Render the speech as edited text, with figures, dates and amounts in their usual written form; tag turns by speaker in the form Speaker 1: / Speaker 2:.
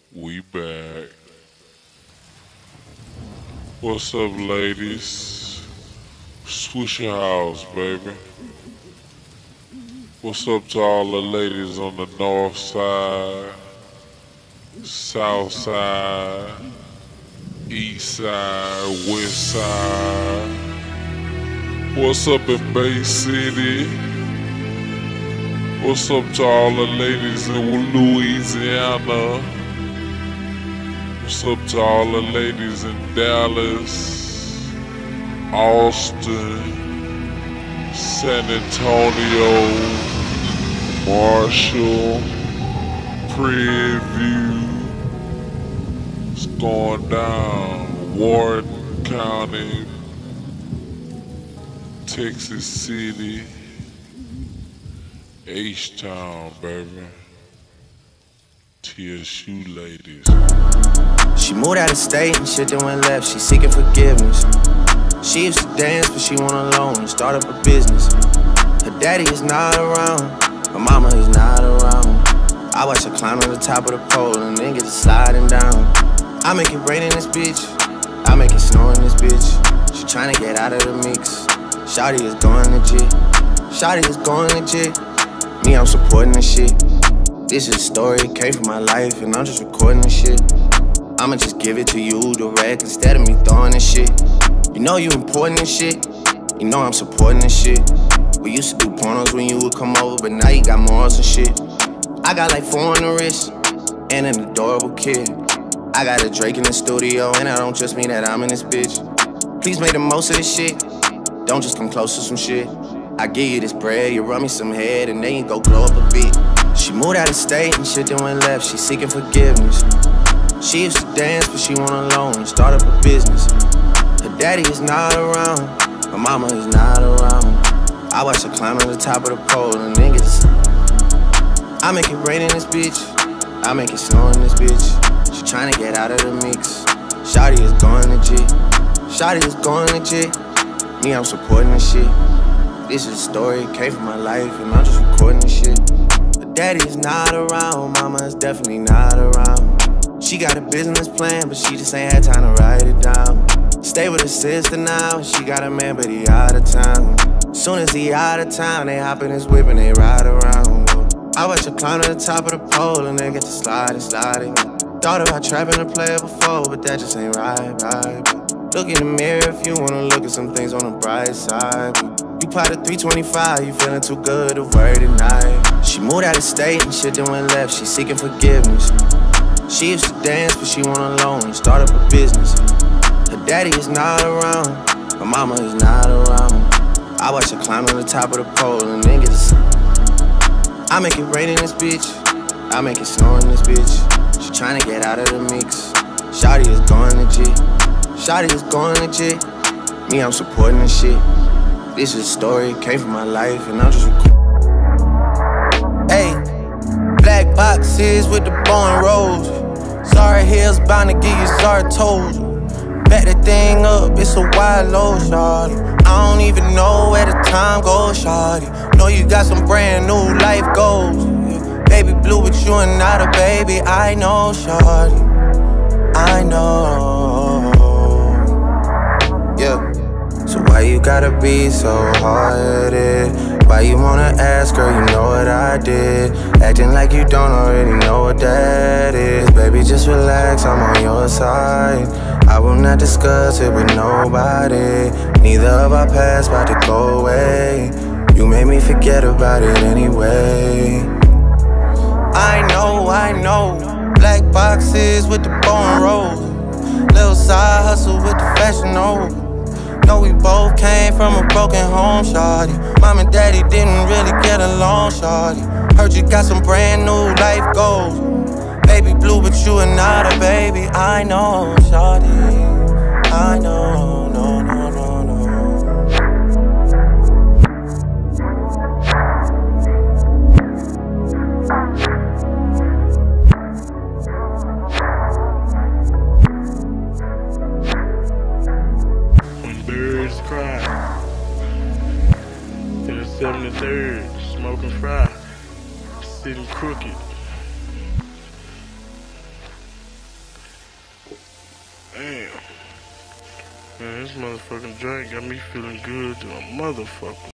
Speaker 1: We back. What's up, ladies? Swisher House, baby. What's up to all the ladies on the north side, south side, east side, west side? What's up in Bay City? What's up to all the ladies in Louisiana? What's up to all the ladies in Dallas, Austin, San Antonio, Marshall, Prairie View? It's going down. Warden County, Texas City, H-Town, baby. TSU ladies.
Speaker 2: She moved out of state and shit then went left. She seeking forgiveness. She used to dance, but she went alone and start up a business. Her daddy is not around, her mama is not around. I watch her climb to the top of the pole and then get to sliding down. I make it rain in this bitch, I make it snow in this bitch. She tryna get out of the mix. Shawty is going legit, Shawty is going legit. Me, I'm supporting this shit. This is a story, it came from my life, and I'm just recording this shit. I'ma just give it to you direct instead of me throwing this shit. You know you important this shit, you know I'm supporting this shit. We used to do pornos when you would come over, but now you got morals and shit. I got like 4 on the wrist, and an adorable kid. I got a Drake in the studio, and I don't just mean that I'm in this bitch. Please make the most of this shit, don't just come close to some shit. I give you this bread, you run me some head, and then you go glow up a bit. She moved out of state and shit then went left, she seeking forgiveness. She used to dance, but she went alone and start up a business. Her daddy is not around, her mama is not around. I watch her climb to the top of the pole and then get to I make it rain in this bitch, I make it snow in this bitch. She tryna get out of the mix. Shawty is going legit, Shawty is going legit. Me, I'm supporting this shit. This is a story, it came from my life, and I'm just recording this shit. Her daddy is not around, mama is definitely not around. She got a business plan, but she just ain't had time to write it down. Stay with her sister now, she got a man, but he out of town. Soon as he out of town, they hop in his whip and they ride around. I watch her climb to the top of the pole and then get to sliding. Thought about trapping a player before, but that just ain't right. Look in the mirror if you wanna look at some things on the bright side. You pot a 325, you feeling too good to worry tonight. She moved out of state and shit then went left, she seeking forgiveness. She used to dance, but she went alone and start up a business. Her daddy is not around, her mama is not around. I watch her climb to the top of the pole and then get to I make it rain in this bitch, I make it snow in this bitch. She tryna get out of the mix. Shawty is going legit, Shawty is going legit. Me, I'm supporting this shit. This is a story, it came from my life, and I'm just Hey, black boxes with the bone rolls. Sorry Hill's bound to give you sorry toes. Back that thing up, it's a wide load, shawty. I don't even know where the time goes, shawty. Know you got some brand new life goals. Baby blue, but you are not a baby. I know, shawty, I know. Yeah. So why you gotta be so hard-headed? Why you wanna ask, girl, you know what I did. Acting like you don't already know what that is. Baby, just relax, I'm on your side. I will not discuss it with nobody. Neither of our paths about to go away. You made me forget about it anyway. I know. Black boxes with the bone rolls. Little side hustle with the fashion over. Know we both came from a broken home, shawty. Mom and daddy didn't really get along, shawty. Heard you got some brand new life goals. Baby blue, but you are not a baby. I know, shawty, I know, no.
Speaker 3: When birds cry, in the 73rd, smoking fry, sitting crooked. Man, this motherfucking drink got me feeling good to a motherfucker.